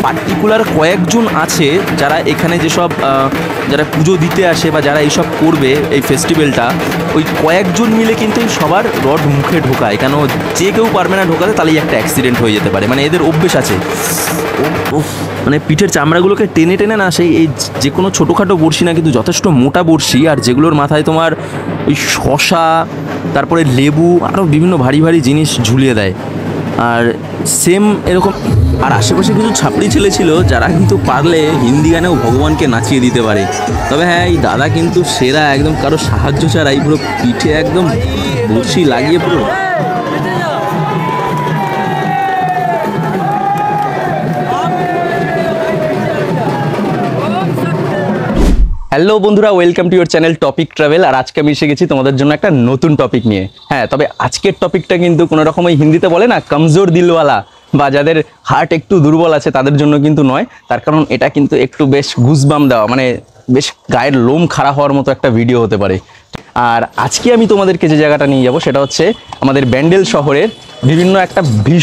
Particular কয়েকজন আছে যারা এখানে যেসব যারা পুজো দিতে আসে বা যারা এইসব করবে এই ফেস্টিভ্যালটা, ওই কয়েকজন মিলে কিন্তু সবার রড মুখে ঢোকায়। কেন যে কেউ পারবে না ঢোকাতে, তাহলেই একটা অ্যাক্সিডেন্ট হয়ে যেতে পারে। মানে এদের অভ্যেস আছে, মানে পিঠের চামড়াগুলোকে টেনে টেনে না, সেই এই যে কোনো ছোটোখাটো বড়শি না, কিন্তু যথেষ্ট মোটা বড়শি, আর যেগুলোর মাথায় তোমার ওই শশা, তারপরে লেবু, আরও বিভিন্ন ভারী ভারী জিনিস ঝুলিয়ে দেয়। আর সেম এরকম আর আশেপাশে কিছু ছাপড়ি ছেলে ছিল যারা কিন্তু পারলে হিন্দি গানেও ভগবানকে নাচিয়ে দিতে পারে। তবে হ্যাঁ, এই দাদা কিন্তু সেরা, একদম কারো সাহায্য ছাড়াই পুরো পিঠে একদম বড়শি লাগিয়ে পুরো। হ্যালো বন্ধুরা, welcome to your channel topic travel. আর আজকে আমি এসে গেছি তোমাদের জন্য একটা নতুন টপিক নিয়ে। হ্যাঁ, তবে আজকের টপিকটা কিন্তু কোনো রকম ওই হিন্দিতে বলে না কমজোর দিলওয়ালা, বা যাদের হার্ট একটু দুর্বল আছে তাদের জন্য কিন্তু নয়। তার কারণ এটা কিন্তু একটু বেশ গুজবাম দেওয়া, মানে বেশ গায়ের লোম খাড়া হওয়ার মতো একটা ভিডিও হতে পারে। আর আজকে আমি তোমাদেরকে যে জায়গাটা নিয়ে যাবো সেটা হচ্ছে আমাদের ব্যান্ডেল শহরের বিভিন্ন একটা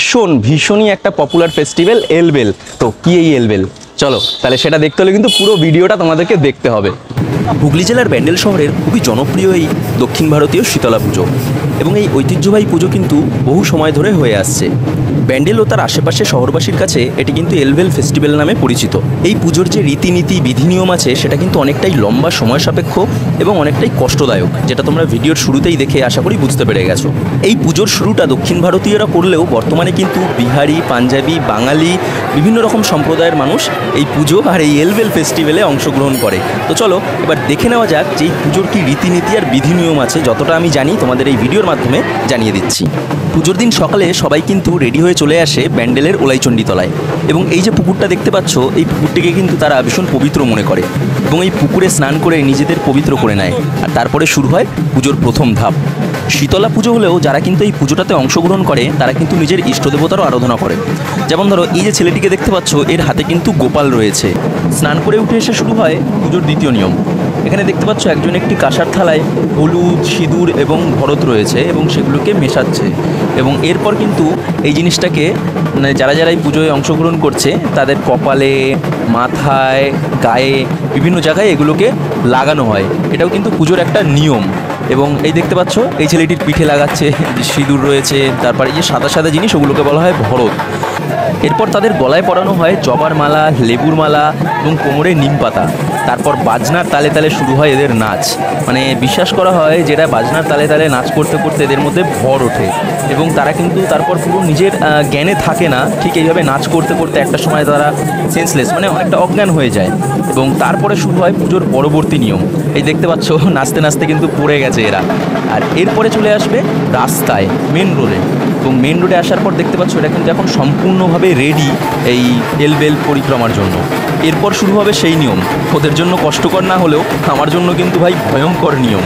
ভীষণই একটা পপুলার ফেস্টিভ্যাল এলবেল। তো কি এই এলবেল, চলো তাহলে সেটা দেখতে হলে কিন্তু পুরো ভিডিওটা তোমাদেরকে দেখতে হবে। হুগলি জেলার ব্যান্ডেল শহরের খুবই জনপ্রিয় এই দক্ষিণ ভারতীয় শীতলা পুজো, এবং এই ঐতিহ্যবাহী পুজো কিন্তু বহু সময় ধরে হয়ে আসছে। ব্যান্ডেল ও তার আশেপাশে শহরবাসীর কাছে এটি কিন্তু এলবেল ফেস্টিভ্যাল নামে পরিচিত। এই পুজোর যে রীতিনীতি বিধি নিয়ম আছে সেটা কিন্তু অনেকটাই লম্বা সময় সাপেক্ষ এবং অনেকটাই কষ্টদায়ক, যেটা তোমরা ভিডিওর শুরুতেই দেখে আশা করি বুঝতে পেরে গেছো। এই পুজোর শুরুটা দক্ষিণ ভারতীয়রা করলেও বর্তমানে কিন্তু বিহারি, পাঞ্জাবি, বাঙালি বিভিন্ন রকম সম্প্রদায়ের মানুষ এই পুজো আর এই এলবেল ফেস্টিভ্যালে অংশগ্রহণ করে। তো চলো এবার দেখে নেওয়া যাক যে এই পুজোর কি রীতিনীতি আর বিধি নিয়ম আছে। যতটা আমি জানি তোমাদের এই ভিডিওর মাধ্যমে জানিয়ে দিচ্ছি। পুজোর দিন সকালে সবাই কিন্তু রেডি হয়ে চলে আসে ব্যান্ডেলের ওলাইচণ্ডী তলায়, এবং এই যে পুকুরটা দেখতে পাচ্ছ, এই পুকুরটিকে কিন্তু তারা ভীষণ পবিত্র মনে করে এবং এই পুকুরে স্নান করে নিজেদের পবিত্র করে নেয়। আর তারপরে শুরু হয় পুজোর প্রথম ধাপ। শীতলা পুজো হলেও যারা কিন্তু এই পুজোটাতে অংশগ্রহণ করে তারা কিন্তু নিজের ইষ্টদেবতারও আরাধনা করে। যেমন ধরো এই যে ছেলেটিকে দেখতে পাচ্ছ, এর হাতে কিন্তু গোপাল রয়েছে। স্নান করে উঠে এসে শুরু হয় পুজোর দ্বিতীয় নিয়ম। এখানে দেখতে পাচ্ছ একজন একটি কাঁসার থালায় হলুদ, সিঁদুর এবং ভরত রয়েছে এবং সেগুলোকে মেশাচ্ছে, এবং এরপর কিন্তু এই জিনিসটাকে মানে যারা যারা এই পুজোয় অংশগ্রহণ করছে তাদের কপালে, মাথায়, গায়ে বিভিন্ন জায়গায় এগুলোকে লাগানো হয়। এটাও কিন্তু পুজোর একটা নিয়ম। এবং এই দেখতে পাচ্ছ এই ছেলেটির পিঠে লাগাচ্ছে সিঁদুর রয়েছে, তারপরে এই যে সাদা সাদা জিনিস ওগুলোকে বলা হয় ভরত। এরপর তাদের গলায় পরানো হয় জবার মালা, লেবুর মালা এবং কোমরে নিম পাতা। তারপর বাজনার তালে তালে শুরু হয় এদের নাচ। মানে বিশ্বাস করা হয় যেটা বাজনার তালে তালে নাচ করতে করতে এদের মধ্যে ভর ওঠে, এবং তারা কিন্তু তারপর পুরো নিজের জ্ঞানে থাকে না। ঠিক এইভাবে নাচ করতে করতে একটা সময় তারা সেন্সলেস, মানে অনেকটা অজ্ঞান হয়ে যায়, এবং তারপরে শুরু হয় পুজোর পরবর্তী নিয়ম। এই দেখতে পাচ্ছ নাচতে নাচতে কিন্তু পড়ে গেছে এরা। আর এরপরে চলে আসবে রাস্তায়, মেন রোডে, এবং মেন রোডে আসার পর দেখতে পাচ্ছ এটা কিন্তু এখন সম্পূর্ণভাবে রেডি এই এলবেল পরিক্রমার জন্য। এরপর শুরু হবে সেই নিয়ম, ওদের জন্য কষ্টকর না হলেও আমার জন্য কিন্তু ভাই ভয়ঙ্কর নিয়ম।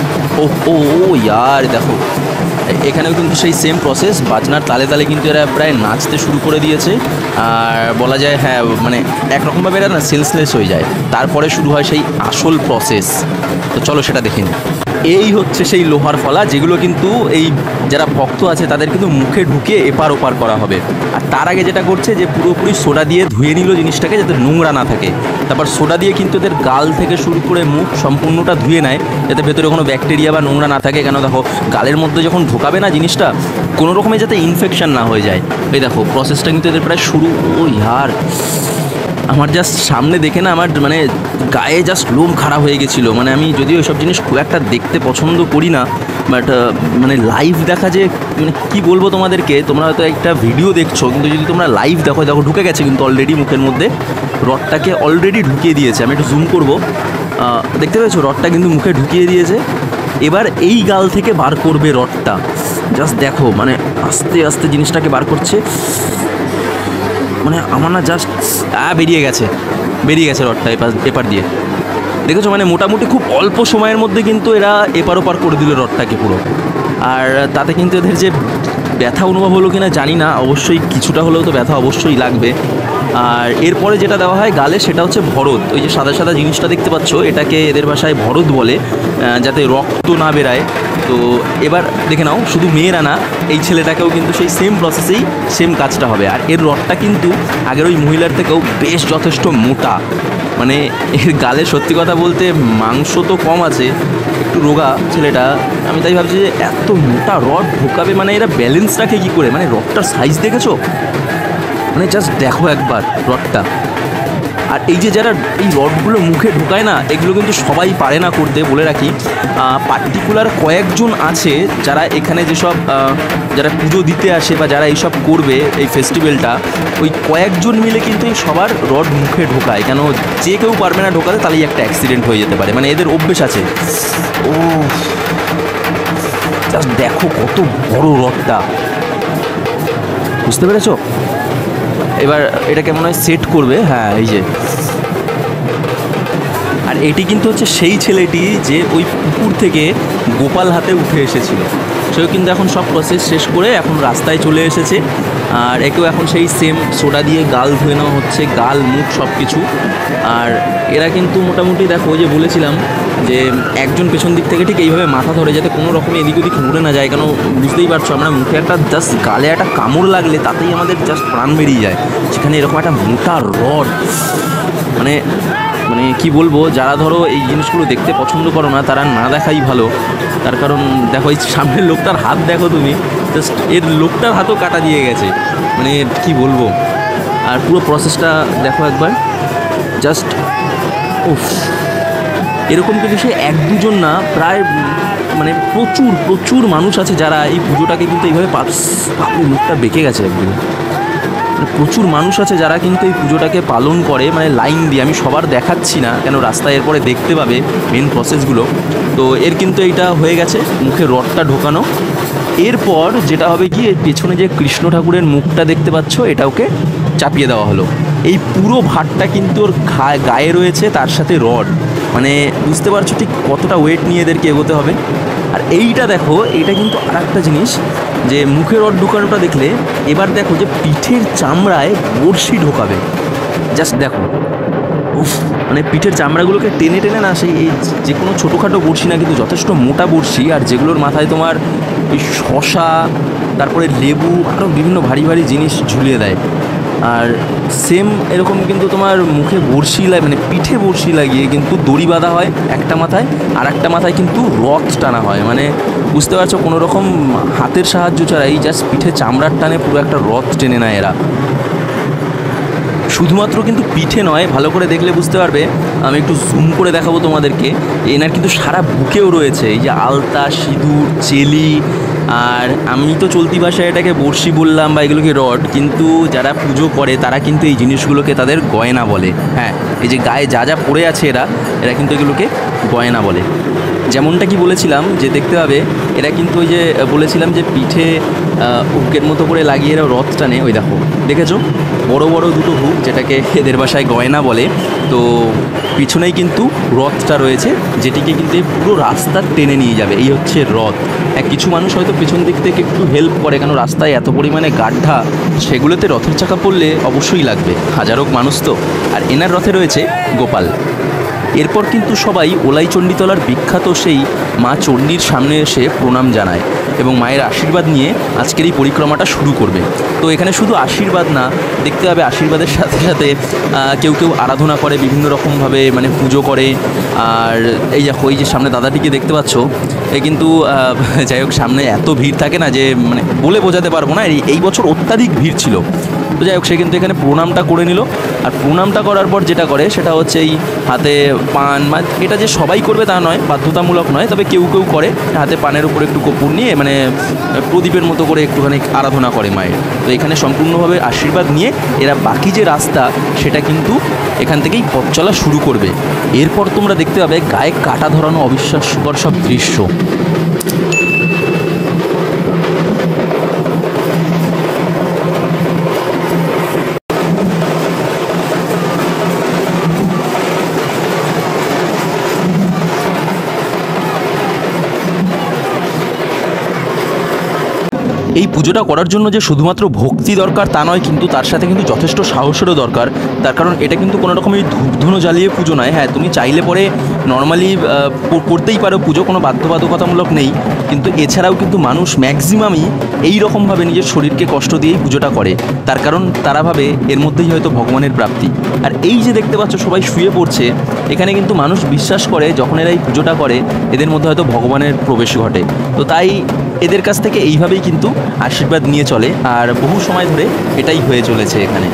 ও ও ইয়ার দেখো, এখানেও কিন্তু সেই সেম প্রসেস, বাজনার তালে তালে কিন্তু এরা প্রায় নাচতে শুরু করে দিয়েছে। আর বলা যায় হ্যাঁ, মানে একরকমভাবে এরা না সেন্সলেস হয়ে যায়। তারপরে শুরু হয় সেই আসল প্রসেস। তো চলো সেটা দেখে নিই। এই হচ্ছে সেই লোহার ফলা, যেগুলো কিন্তু এই যারা ভক্ত আছে তাদের কিন্তু মুখে ঢুকিয়ে এপার ওপার করা হবে। আর তার আগে যেটা করছে যে পুরোপুরি সোডা দিয়ে ধুয়ে নিল জিনিসটাকে, যাতে নোংরা না থাকে। তারপর সোডা দিয়ে কিন্তু এদের গাল থেকে শুরু করে মুখ সম্পূর্ণটা ধুয়ে নেয়, যাতে ভেতরে কোনো ব্যাকটেরিয়া বা নোংরা না থাকে। কেন দেখো, গালের মধ্যে যখন ঢোকাবে না জিনিসটা, কোনো রকমে যাতে ইনফেকশন না হয়ে যায়। এই দেখো প্রসেসটা কিন্তু এদের প্রায় শুরু। ও ইয়ার, আমার জাস্ট সামনে দেখে না আমার মানে গায়ে জাস্ট লোম খারাপ হয়ে গেছিলো। মানে আমি যদিও এসব জিনিস খুব একটা দেখতে পছন্দ করি না, বাট মানে লাইভ দেখা যে মানে কী বলবো তোমাদেরকে, তোমরা হয়তো একটা ভিডিও দেখছো, কিন্তু যদি তোমরা লাইভ দেখো, দেখো ঢুকে গেছে কিন্তু অলরেডি মুখের মধ্যে, রডটাকে অলরেডি ঢুকিয়ে দিয়েছে। আমি একটু জুম করবো, দেখতে পেয়েছো রডটা কিন্তু মুখে ঢুকিয়ে দিয়েছে। এবার এই গাল থেকে বার করবে রডটা, জাস্ট দেখো মানে আস্তে আস্তে জিনিসটাকে বার করছে। মানে আমার না জাস্ট বেরিয়ে গেছে রডটা এপার দিয়ে, দেখেছো? মানে মোটামুটি খুব অল্প সময়ের মধ্যে কিন্তু এরা এপার ওপার করে দিল রডটাকে পুরো। আর তাতে কিন্তু এদের যে ব্যথা অনুভব হলো কিনা জানি না, অবশ্যই কিছুটা হলেও তো ব্যথা অবশ্যই লাগবে। আর এরপরে যেটা দেওয়া হয় গালে সেটা হচ্ছে ভরত। ওই যে সাদা সাদা জিনিসটা দেখতে পাচ্ছ, এটাকে এদের ভাষায় ভরত বলে, যাতে রক্ত না বেরায়। তো এবার দেখে নাও, শুধু মেয়েরা না, এই ছেলেটাকেও কিন্তু সেই সেম প্রসেসেই সেম কাজটা হবে। আর এর রডটা কিন্তু আগের ওই মহিলার থেকেও বেশ যথেষ্ট মোটা, মানে এর গালে সত্যি কথা বলতে মাংস তো কম আছে, একটু রোগা ছেলেটা। আমি তাই ভাবছি যে এত মোটা রড ঢোকাবে, মানে এরা ব্যালেন্স রাখে কী করে? মানে রডটার সাইজ দেখেছো? মানে জাস্ট দেখো একবার রডটা। আর এই যে যারা এই রডগুলো মুখে ঢোকায় না, এগুলো কিন্তু সবাই পারে না করতে, বলে রাখি। পার্টিকুলার কয়েকজন আছে যারা এখানে যেসব যারা পুজো দিতে আসে বা যারা এইসব করবে এই ফেস্টিভ্যালটা, ওই কয়েকজন মিলে কিন্তু এই সবার রড মুখে ঢোকায়। কেন যে কেউ পারবে না ঢোকাতে, তাহলেই একটা অ্যাক্সিডেন্ট হয়ে যেতে পারে, মানে এদের অভ্যেস আছে। ও জাস্ট দেখো কত বড় রডটা, বুঝতে পেরেছো? এবার এটাকে মনে হয় সেট করবে। হ্যাঁ, এই যে। আর এটি কিন্তু হচ্ছে সেই ছেলেটি যে ওই পুকুর থেকে গোপাল হাতে উঠে এসেছিল। সেও কিন্তু এখন সব প্রসেস শেষ করে এখন রাস্তায় চলে এসেছে। আর একেও এখন সেই সেম সোডা দিয়ে গাল ধুয়ে নেওয়া হচ্ছে, গাল মুখ সব কিছু। আর এরা কিন্তু মোটামুটি দেখো, যে বলেছিলাম যে একজন পেছন দিক থেকে ঠিক এইভাবে মাথা ধরে, যাতে কোনো রকমে এদিক ওদিক নড়ে না যায়। কেন বুঝতেই পারছো, আমরা মুখে একটা জাস্ট গালে একটা কামড় লাগলে তাতেই আমাদের জাস্ট প্রাণ বেরিয়ে যায়, সেখানে এরকম একটা মোটা রড। মানে মানে কি বলবো, যারা ধরো এই জিনিসগুলো দেখতে পছন্দ করো না, তারা না দেখাই ভালো। তার কারণ দেখো, এই সামনের লোকটার হাত দেখো তুমি, জাস্ট এর লোকটার হাতও কাটা দিয়ে গেছে, মানে কি বলবো। আর পুরো প্রসেসটা দেখো একবার, জাস্ট উফ। এরকম কিন্তু সে এক দুজন না, প্রায় মানে প্রচুর প্রচুর মানুষ আছে যারা এই পুজোটাকে কিন্তু এইভাবে মুখটা বেঁকে গেছে একদিন। প্রচুর মানুষ আছে যারা কিন্তু এই পুজোটাকে পালন করে, মানে লাইন দিয়ে। আমি সবার দেখাচ্ছি না, কেন রাস্তায় এরপরে দেখতে পাবে মেন প্রসেসগুলো। তো এর কিন্তু এইটা হয়ে গেছে, মুখে রডটা ঢোকানো। এরপর যেটা হবে কি, এর পেছনে যে কৃষ্ণ ঠাকুরের মুখটা দেখতে পাচ্ছ, এটা ওকে চাপিয়ে দেওয়া হলো। এই পুরো ভাতটা কিন্তু ওর গায়ে রয়েছে, তার সাথে রড। মানে বুঝতে পারছো ঠিক কতটা ওয়েট নিয়ে এদেরকে এগোতে হবে। আর এইটা দেখো, এইটা কিন্তু আর একটা জিনিস, যে মুখে রড ঢোকানোটা দেখলে, এবার দেখো যে পিঠের চামড়ায় বড়শি ঢোকাবে। জাস্ট দেখো, উফ। মানে পিঠের চামড়াগুলোকে টেনে টেনে না, সেই এই যে কোনো ছোটোখাটো বড়শি না, কিন্তু যথেষ্ট মোটা বড়শি। আর যেগুলোর মাথায় তোমার ওই শশা, তারপরে লেবু, আরও বিভিন্ন ভারী ভারী জিনিস ঝুলিয়ে দেয়। আর সেম এরকম কিন্তু তোমার মুখে বড়শি মানে পিঠে বড়শি লাগিয়ে কিন্তু দড়ি বাঁধা হয় একটা মাথায়, আর একটা মাথায় কিন্তু রথ টানা হয়। মানে বুঝতে পারছো, কোনো রকম হাতের সাহায্য ছাড়া এই জাস্ট পিঠে চামড়ার টানে পুরো একটা রথ টেনে নেয় এরা। শুধুমাত্র কিন্তু পিঠে নয়, ভালো করে দেখলে বুঝতে পারবে, আমি একটু জুম করে দেখাবো তোমাদেরকে। এনার কিন্তু সারা বুকেও রয়েছে এই যে আলতা, সিঁদুর, চেলি। আর আমি তো চলতি ভাষায় এটাকে বড়শি বললাম বা এগুলোকে রড, কিন্তু যারা পুজো করে তারা কিন্তু এই জিনিসগুলোকে তাদের গয়না বলে। হ্যাঁ, এই যে গায়ে যা যা পরে আছে এরা কিন্তু এগুলোকে গয়না বলে। যেমনটা কি বলেছিলাম যে দেখতে হবে, এরা কিন্তু ওই যে বলেছিলাম যে পিঠে হুকের মতো করে লাগিয়ে এরা রথ টানে। ওই দেখো, দেখেছো বড় বড় দুটো হুক, যেটাকে এদের ভাষায় গয়না বলে। তো পিছনেই কিন্তু রথটা রয়েছে, যেটিকে কিন্তু পুরো রাস্তা টেনে নিয়ে যাবে। এই হচ্ছে রথ। কিছু মানুষ হয়তো পেছন দিক থেকে একটু হেল্প করে, কেন রাস্তায় এত পরিমাণে গাড্ডা, সেগুলোতে রথের চাকা পড়লে অবশ্যই লাগবে, হাজারো মানুষ তো। আর এনার রথে রয়েছে গোপাল। এরপর কিন্তু সবাই ওলাই চণ্ডীতলার বিখ্যাত সেই মা চণ্ডীর সামনে এসে প্রণাম জানায় এবং মায়ের আশীর্বাদ নিয়ে আজকের এই পরিক্রমাটা শুরু করবে। তো এখানে শুধু আশীর্বাদ না, দেখতে হবে আশীর্বাদের সাথে সাথে কেউ কেউ আরাধনা করে বিভিন্ন রকমভাবে, মানে পুজো করে। আর এই দেখো, এই যে সামনে দাদাটিকে দেখতে পাচ্ছ, এ কিন্তু যাই হোক, সামনে এত ভিড় থাকে না যে মানে বলে বোঝাতে পারবো না। এই বছর অত্যাধিক ভিড় ছিল। তো যাই হোক, সে কিন্তু এখানে প্রণামটা করে নিল। আর প্রণামটা করার পর যেটা করে সেটা হচ্ছে এই হাতে পান, এটা যে সবাই করবে তা নয়, বাধ্যতামূলক নয়, তবে কেউ কেউ করে হাতে পানের উপর একটু কর্পূর নিয়ে, মানে প্রদীপের মতো করে একটুখানি আরাধনা করে মায়ের। তো এখানে সম্পূর্ণভাবে আশীর্বাদ নিয়ে এরা বাকি যে রাস্তা সেটা কিন্তু এখান থেকেই পথ চলা শুরু করবে। এরপর তোমরা দেখতে পাবে গায়ে কাটা ধরানো অবিশ্বাস্যকর সব দৃশ্য। এই পুজোটা করার জন্য যে শুধুমাত্র ভক্তি দরকার তা নয়, কিন্তু তার সাথে কিন্তু যথেষ্ট সাহসেরও দরকার। তার কারণ এটা কিন্তু কোনো রকমের ধূপধুনো জ্বালিয়ে পুজো নয়। হ্যাঁ, তুমি চাইলে পরে নর্মালি করতেই পারো পুজো, কোনো বাধ্যবাধকতামূলক নেই, কিন্তু এছাড়াও কিন্তু মানুষ ম্যাক্সিমামই এই রকমভাবে নিজের শরীরকে কষ্ট দিয়েই পুজোটা করে। তার কারণ তারা ভাবে এর মধ্যেই হয়তো ভগবানের প্রাপ্তি। আর এই যে দেখতে পাচ্ছ সবাই শুয়ে পড়ছে, এখানে কিন্তু মানুষ বিশ্বাস করে যখন এরা এই পুজোটা করে এদের মধ্যে হয়তো ভগবানের প্রবেশ ঘটে। তো তাই এদের কাছ থেকে এইভাবেই কিন্তু আশীর্বাদ নিয়ে চলে, আর বহু সময় ধরে এটাই হয়ে চলেছে এখানে।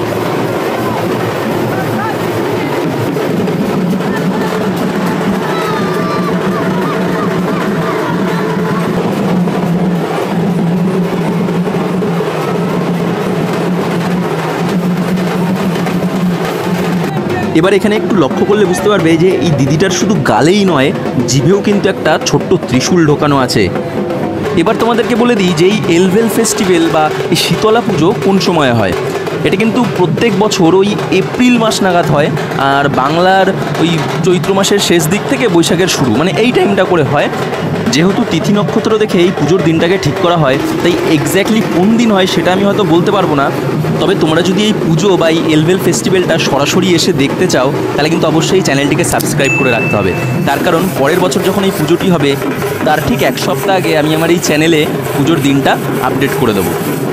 এবার এখানে একটু লক্ষ্য করলে বুঝতে পারবে যে এই দিদিটার শুধু গালেই নয়, জিভেও কিন্তু একটা ছোট্ট ত্রিশূল ঢোকানো আছে। এবার তোমাদেরকে বলে দিই যে এই এলভেল ফেস্টিভ্যাল বা এই শীতলা পুজো কোন সময় হয়। এটা কিন্তু প্রত্যেক বছর ওই এপ্রিল মাস নাগাদ হয়, আর বাংলার ওই চৈত্র মাসের শেষ দিক থেকে বৈশাখের শুরু, মানে এই টাইমটা করে হয়। যেহেতু তিথি নক্ষত্র দেখে এই পুজোর দিনটাকে ঠিক করা হয়, তাই এক্স্যাক্টলি কোন দিন হয় সেটা আমি হয়তো বলতে পারবো না। তবে তোমরা যদি এই পুজো বা এই এলভেল ফেস্টিভ্যালটা সরাসরি এসে দেখতে চাও, তাহলে কিন্তু অবশ্যই চ্যানেলটিকে সাবস্ক্রাইব করে রাখতে হবে। তার কারণ পরের বছর যখন এই পুজোটি হবে তার ঠিক এক সপ্তাহ আগে আমি আমার এই চ্যানেলে পুজোর দিনটা আপডেট করে দেবো।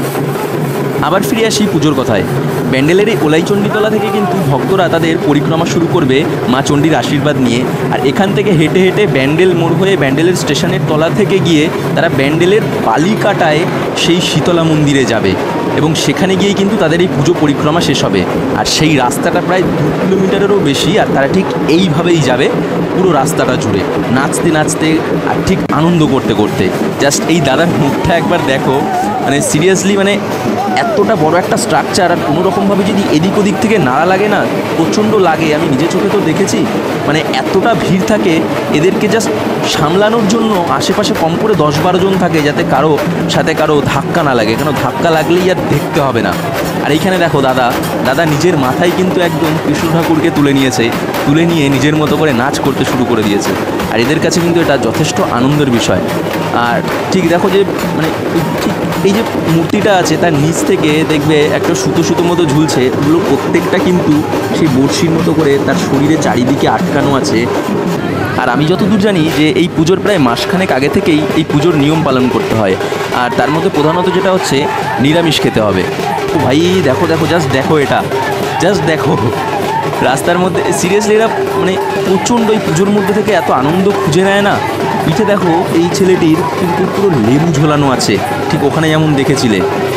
আবার ফিরে আসি পুজোর কথায়। ব্যান্ডেলের এই ওলাইচণ্ডীতলা থেকে কিন্তু ভক্তরা তাদের পরিক্রমা শুরু করবে মা চণ্ডীর আশীর্বাদ নিয়ে। আর এখান থেকে হেঁটে হেঁটে ব্যান্ডেল মোড় হয়ে ব্যান্ডেলের স্টেশনের তলা থেকে গিয়ে তারা ব্যান্ডেলের বালিকাটায় সেই শীতলা মন্দিরে যাবে, এবং সেখানে গিয়েই কিন্তু তাদের এই পুজো পরিক্রমা শেষ হবে। আর সেই রাস্তাটা প্রায় 2 কিলোমিটারেরও বেশি, আর তারা ঠিক এইভাবেই যাবে পুরো রাস্তাটা জুড়ে, নাচতে নাচতে আর ঠিক আনন্দ করতে করতে। জাস্ট এই দাদার মুখটা একবার দেখো, মানে সিরিয়াসলি, মানে এতটা বড় একটা স্ট্রাকচার, আর কোনো রকমভাবে যদি এদিক ওদিক থেকে নাড়া লাগে না, প্রচণ্ড লাগে। আমি নিজে চোখে তো দেখেছি, মানে এতটা ভিড় থাকে, এদেরকে জাস্ট সামলানোর জন্য আশেপাশে কম করে 10-12 জন থাকে, যাতে কারো সাথে কারো ধাক্কা না লাগে, কেন ধাক্কা লাগলেই আর দেখতে হবে না। আর এইখানে দেখো দাদা নিজের মাথায় কিন্তু একদম কৃষ্ণ ঠাকুরকে তুলে নিয়েছে, তুলে নিয়ে নিজের মতো করে নাচ করতে শুরু করে দিয়েছে। আর এদের কাছে কিন্তু এটা যথেষ্ট আনন্দের বিষয়। আর ঠিক দেখো যে মানে ঠিক এই যে মূর্তিটা আছে তার নিচ থেকে দেখবে একটা সুতো মতো ঝুলছে, ওগুলো প্রত্যেকটা কিন্তু সেই বড়শির মতো করে তার শরীরে চারিদিকে আটকানো আছে। আর আমি যতদূর জানি যে এই পুজোর প্রায় মাসখানেক আগে থেকেই এই পুজোর নিয়ম পালন করতে হয়, আর তার মধ্যে প্রধানত যেটা হচ্ছে নিরামিষ খেতে হবে। তো ভাই দেখো এটা জাস্ট দেখো রাস্তার মধ্যে, সিরিয়াসলি এরা মানে প্রচণ্ড এই পুজোর মধ্যে থেকে এত আনন্দ খুঁজে নেয় না। পিঠে দেখো এই ছেলেটির কিন্তু পুরো লেবু ঝোলানো আছে, ঠিক ওখানে যেমন দেখেছিলে।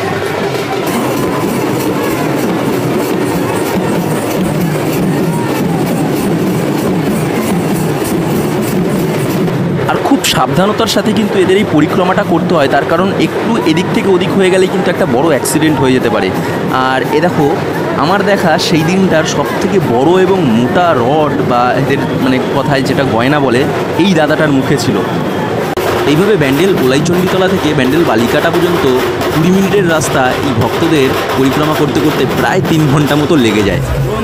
আর খুব সাবধানতার সাথে কিন্তু এদের এই পরিক্রমাটা করতে হয়, তার কারণ একটু এদিক থেকে ওদিক হয়ে গেলে কিন্তু একটা বড় অ্যাক্সিডেন্ট হয়ে যেতে পারে। আর এ দেখো আমার দেখা সেই দিনটার সবথেকে বড় এবং মোটা রড বা এদের মানে কথায় যেটা গয়না বলে, এই দাদাটার মুখে ছিল। এইভাবে ব্যান্ডেল ওলাইচণ্ডীতলা থেকে ব্যান্ডেল বালিকাটা পর্যন্ত 20 মিনিটের রাস্তা এই ভক্তদের পরিক্রমা করতে করতে প্রায় 3 ঘন্টা মতো লেগে যায়।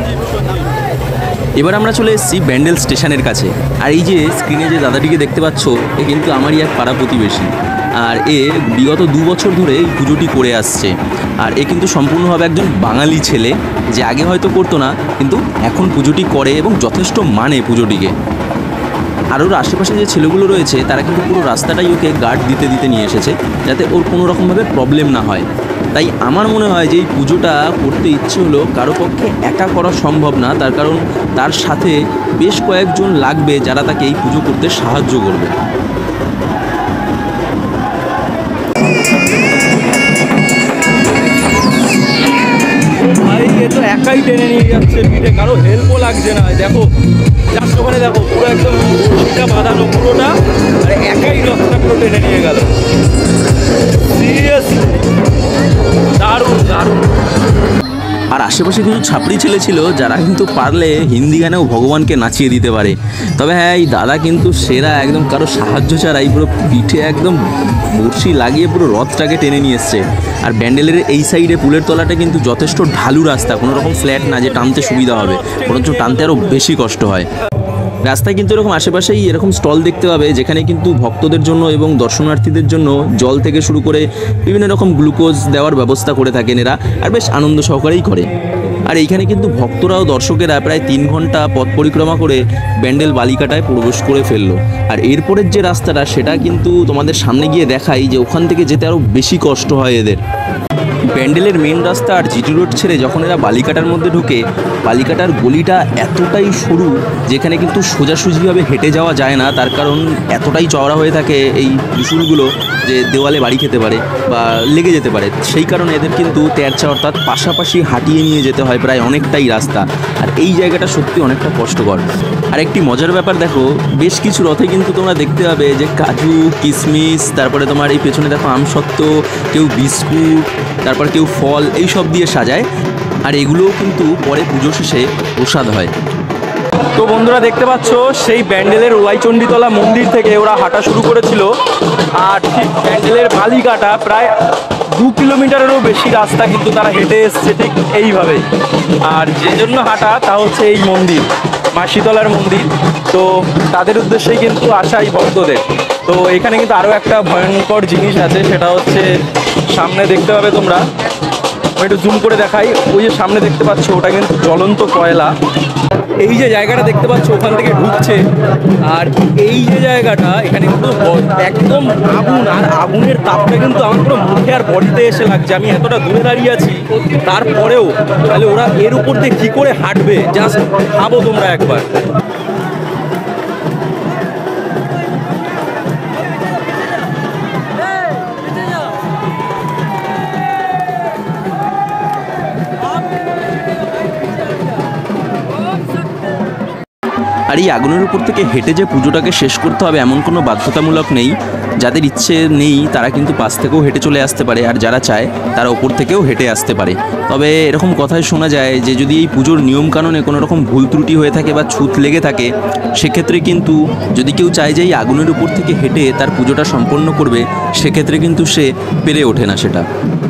এবার আমরা চলে এসেছি ব্যান্ডেল স্টেশনের কাছে। আর এই যে স্ক্রিনে যে দাদাটিকে দেখতে পাচ্ছ, এ কিন্তু আমারই এক পাড়া প্রতিবেশী, আর এ বিগত 2 বছর ধরে এই পুজোটি করে আসছে। আর এ কিন্তু সম্পূর্ণভাবে একজন বাঙালি ছেলে, যে আগে হয়তো করতো না, কিন্তু এখন পুজোটি করে এবং যথেষ্ট মানে পুজোটিকে। আর ওর আশেপাশে যে ছেলেগুলো রয়েছে তারা কিন্তু পুরো রাস্তাটাই ওকে গার্ড দিতে নিয়ে এসেছে, যাতে ওর কোনো রকমভাবে প্রবলেম না হয়। তাই আমার মনে হয় যে এই পুজোটা করতে ইচ্ছে হলো কারো পক্ষে একা করা সম্ভব না, তার কারণ তার সাথে বেশ কয়েকজন লাগবে যারা তাকে এই পুজো করতে সাহায্য করবে। ভাই এ তো একাই টেনে নিয়ে যাচ্ছে পিঠে, কারো হেল্পও লাগছে না। দেখো জাস্ট ওখানে দেখো পুরো একদম বড়শিটা বাঁধানো পুরোটা, আর একাই রথটা পুরো টেনে নিয়ে গেল। সিরিয়াসলি দারুণ। আর আশেপাশে কিছু ছাপড়ি ছেলে ছিল যারা কিন্তু পারলে হিন্দি গানেও ভগবানকে নাচিয়ে দিতে পারে। তবে হ্যাঁ, এই দাদা কিন্তু সেরা, একদম কারো সাহায্য ছাড়াই পুরো পিঠে একদম বড়শি লাগিয়ে পুরো রথটাকে টেনে নিয়ে এসছে। আর ব্যান্ডেলের এই সাইডে পুলের তলাটা কিন্তু যথেষ্ট ঢালু রাস্তা, কোনো রকম ফ্ল্যাট না যে টানতে সুবিধা হবে, বরঞ্চ টানতে আরও বেশি কষ্ট হয়। রাস্তায় কিন্তু এরকম আশেপাশেই এরকম স্টল দেখতে পাবে, যেখানে কিন্তু ভক্তদের জন্য এবং দর্শনার্থীদের জন্য জল থেকে শুরু করে বিভিন্ন রকম গ্লুকোজ দেওয়ার ব্যবস্থা করে থাকেন এরা, আর বেশ আনন্দ সহকারেই করে। আর এইখানে কিন্তু ভক্তরা ও দর্শকেরা প্রায় 3 ঘন্টা পথ পরিক্রমা করে ব্যান্ডেল বালিকাটায় প্রবেশ করে ফেললো। আর এরপরের যে রাস্তাটা সেটা কিন্তু তোমাদের সামনে গিয়ে দেখাই যে ওখান থেকে যেতে আরও বেশি কষ্ট হয় এদের। ব্যান্ডেলের মেন রাস্তা আর জিটি রোড ছেড়ে যখন এরা বালিকাটার মধ্যে ঢোকে, বালিকাটার গলিটা এতটাই সরু যেখানে কিন্তু সোজাসুজিভাবে হেঁটে যাওয়া যায় না, তার কারণ এতটাই চওড়া হয়ে থাকে এই ত্রিশূলগুলো যে দেওয়ালে বাড়ি খেতে পারে বা লেগে যেতে পারে। সেই কারণে এদের কিন্তু তেরছা অর্থাৎ পাশাপাশি হাঁটিয়ে নিয়ে যেতে হয় প্রায় অনেকটাই রাস্তা। আর এই জায়গাটা সত্যি অনেকটা কষ্টকর। আর একটি মজার ব্যাপার দেখো, বেশ কিছু রথে কিন্তু তোমরা দেখতে পাবে যে কাজু, কিশমিশ, তারপরে তোমার এই পেছনে দেখো আমসত্ত্ব, কেউ বিস্কুট, তারপর কেউ ফল, এই সব দিয়ে সাজায়। আর এগুলোও কিন্তু পরে পুজো শেষে প্রসাদ হয়। তো বন্ধুরা দেখতে পাচ্ছ সেই ব্যান্ডেলের ওয়াইচণ্ডীতলা মন্দির থেকে ওরা হাঁটা শুরু করেছিল, আর ঠিক ব্যান্ডেলের বালিকাটা প্রায় 2 কিলোমিটারেরও বেশি রাস্তা কিন্তু তারা হেঁটে এসছে ঠিক এইভাবে। আর যে জন্য হাঁটা তা হচ্ছে এই মন্দির, মা শীতলার মন্দির। তো তাদের উদ্দেশ্যেই কিন্তু আসা এই ভক্তদের। তো এখানে কিন্তু আরও একটা ভয়ঙ্কর জিনিস আছে, সেটা হচ্ছে সামনে দেখতে পাবে তোমরা, আমি একটু জুম করে দেখাই। ওই যে সামনে দেখতে পাচ্ছ ওটা কিন্তু জ্বলন্ত কয়লা। এই যে জায়গাটা দেখতে পাচ্ছ ওখান থেকে ঢুকছে, আর এই যে জায়গাটা এখানে কিন্তু একদম আগুন, আর আগুনের তাপটা কিন্তু আমার পুরো মুখে আর বডিতে এসে লাগছে। আমি এতটা দূরে দাঁড়িয়ে আছি, তারপরেও তাহলে ওরা এর উপর দিয়ে কী করে হাঁটবে জাস্ট ভাবো তোমরা একবার। আর এই আগুনের উপর থেকে হেঁটে যে পুজোটাকে শেষ করতে হবে এমন কোনো বাধ্যতামূলক নেই। যাদের ইচ্ছে নেই তারা কিন্তু পাশ থেকেও হেঁটে চলে আসতে পারে, আর যারা চায় তারা ওপর থেকেও হেঁটে আসতে পারে। তবে এরকম কথাই শোনা যায় যে যদি এই পুজোর নিয়মকানুনে কোনো রকম ভুল ত্রুটি হয়ে থাকে বা ছুত লেগে থাকে, সেক্ষেত্রে কিন্তু যদি কেউ চায় যে এই আগুনের উপর থেকে হেঁটে তার পুজোটা সম্পন্ন করবে, সেক্ষেত্রে কিন্তু সে পেরে ওঠে না সেটা।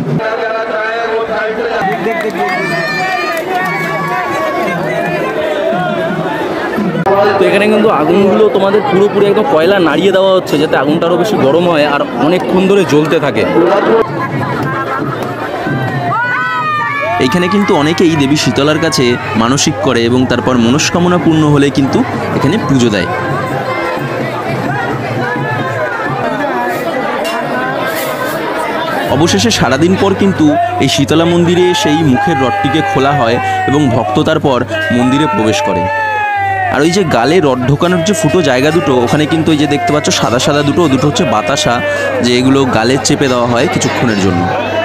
তো এখানে কিন্তু আগুনগুলো তোমাদের পুরোপুরি একদম কয়লা নাড়িয়ে দেওয়া হচ্ছে, যাতে আগুনটা আরও বেশি গরম হয় আর অনেকক্ষণ ধরে জ্বলতে থাকে। এইখানে কিন্তু অনেকেই দেবী শীতলার কাছে মানসিক করে এবং তারপর মনস্কামনা পূর্ণ হলে কিন্তু এখানে পুজো দেয়। অবশেষে সারাদিন পর কিন্তু এই শীতলা মন্দিরে সেই মুখের রডটিকে খোলা হয় এবং ভক্ত তারপর মন্দিরে প্রবেশ করে। আর ওই যে গালে রড ঢোকানোর যে ফুটো জায়গা দুটো, ওখানে কিন্তু ওই যে দেখতে পাচ্ছ সাদা সাদা দুটো হচ্ছে বাতাসা, যে এগুলো গালে চেপে দেওয়া হয় কিছুক্ষণের জন্য।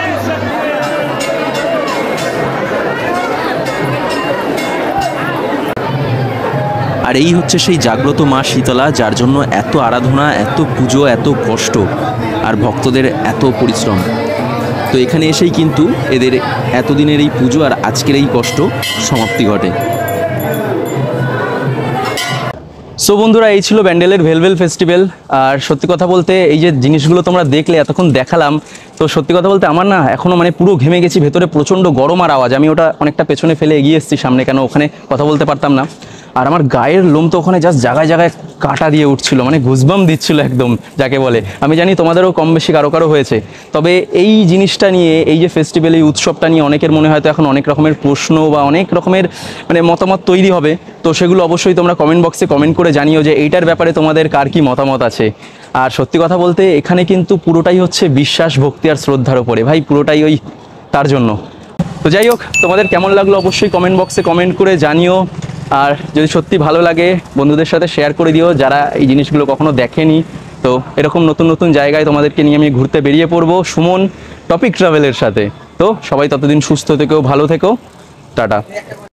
আর এই হচ্ছে সেই জাগ্রত মা শীতলা, যার জন্য এত আরাধনা, এত পুজো, এত কষ্ট আর ভক্তদের এত পরিশ্রম। তো এখানে এসেই কিন্তু এদের এতদিনের এই পুজো আর আজকের এই কষ্ট সমাপ্তি ঘটে। সো বন্ধুরা, এই ছিল ব্যান্ডেলের ভেলভেল ফেস্টিভ্যাল। আর সত্যি কথা বলতে এই যে জিনিসগুলো তোমরা দেখলে, এতক্ষণ দেখালাম, তো সত্যি কথা বলতে আমার না এখনও মানে পুরো ঘেমে গেছি, ভেতরে প্রচণ্ড গরম আর আওয়াজ। আমি ওটা অনেকটা পেছনে ফেলে এগিয়ে এসেছি সামনে, কেন ওখানে কথা বলতে পারতাম না। আর আমার গায়ের লোম তো ওখানে জাস্ট জায়গায় জায়গায় কাটা দিয়ে উঠছিল, মানে গুজবাম দিচ্ছিল একদম, যাকে বলে। আমি জানি তোমাদেরও কম বেশি কারো কারো হয়েছে। তবে এই জিনিসটা নিয়ে, এই যে ফেস্টিভ্যাল, এই উৎসবটা নিয়ে অনেকের মনে হয়তো এখন অনেক রকমের প্রশ্ন বা অনেক রকমের মানে মতামত তৈরি হবে। তো সেগুলো অবশ্যই তোমরা কমেন্ট বক্সে কমেন্ট করে জানিও যে এইটার ব্যাপারে তোমাদের কার কী মতামত আছে। আর সত্যি কথা বলতে এখানে কিন্তু পুরোটাই হচ্ছে বিশ্বাস, ভক্তি আর শ্রদ্ধার ওপরে, ভাই, পুরোটাই ওই তার জন্য। তো যাই হোক, তোমাদের কেমন লাগলো অবশ্যই কমেন্ট বক্সে কমেন্ট করে জানিও। আর যদি সত্যি ভালো লাগে বন্ধুদের সাথে শেয়ার করে দিও, যারা এই জিনিসগুলো কখনো দেখেনি। তো এরকম নতুন নতুন জায়গায় তোমাদেরকে নিয়ে আমি ঘুরতে বেরিয়ে পড়বো সুমন টপিক ট্রাভেলের সাথে। তো সবাই ততদিন সুস্থ থেকো, ভালো থেকো, টাটা।